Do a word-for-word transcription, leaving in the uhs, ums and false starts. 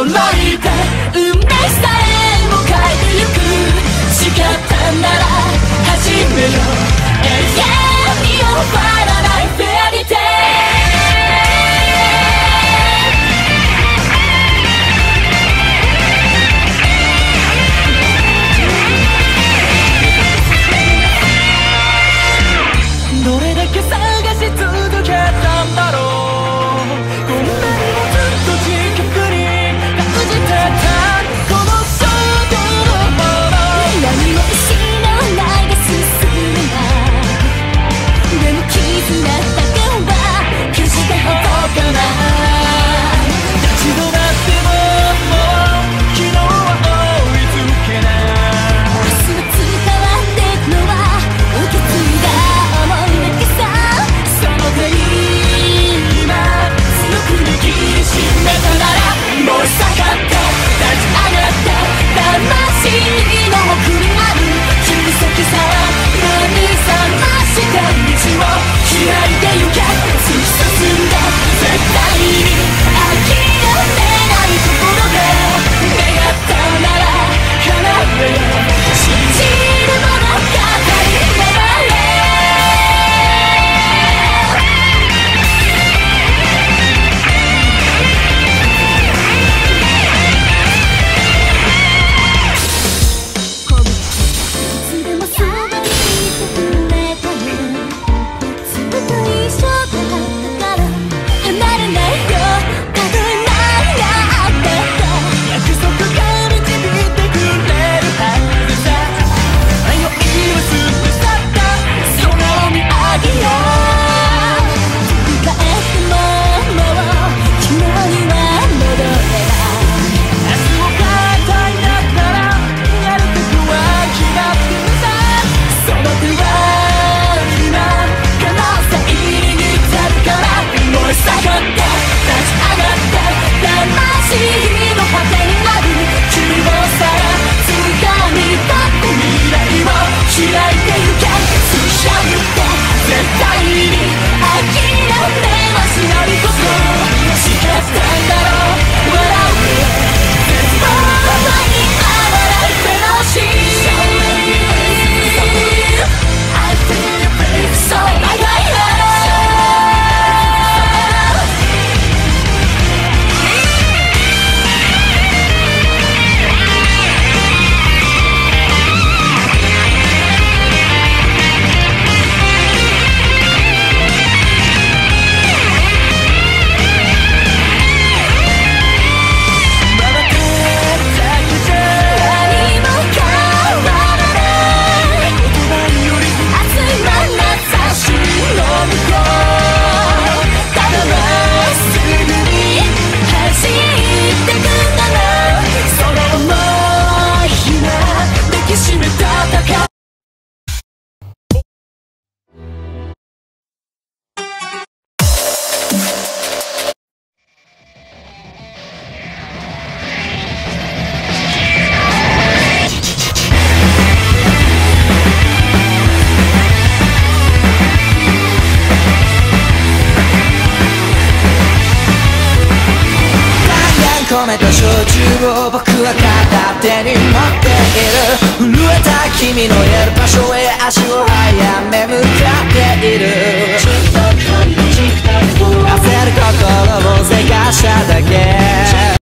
いて運命さえも変えてゆく仕方なら始めよう永遠に終わらないフェアリテイどれだけ探し続けたんだろうこんなにもずっと近くに感じてたこの衝動のもの何も失わないで進むなでも絆だけは決してほどかない立ち止まってももう昨日は追いつけない明日が伝わってくのは受け継いだもう下がって立ち上がって魂の奥にある小さきさは何覚まして道を開いてゆけ突き進んで絶対に諦めないところで願ったなら叶えよ信じる物語粘れ僕は片手に持っている震えた君のいる場所へ足を